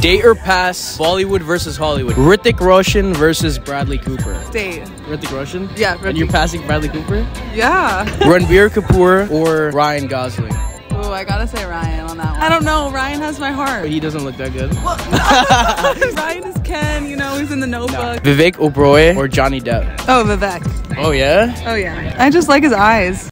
Date or pass, Bollywood versus Hollywood. Hrithik Roshan versus Bradley Cooper. Date. Hrithik Roshan? Yeah, And you're passing Bradley Cooper? Yeah. Ranbir Kapoor or Ryan Gosling? Oh, I gotta say Ryan on that one. I don't know. Ryan has my heart. But he doesn't look that good. Well, Ryan is Ken, you know, he's in the Notebook. Vivek Oberoi or Johnny Depp? Oh, Vivek. Oh, yeah? Oh, yeah. I just like his eyes.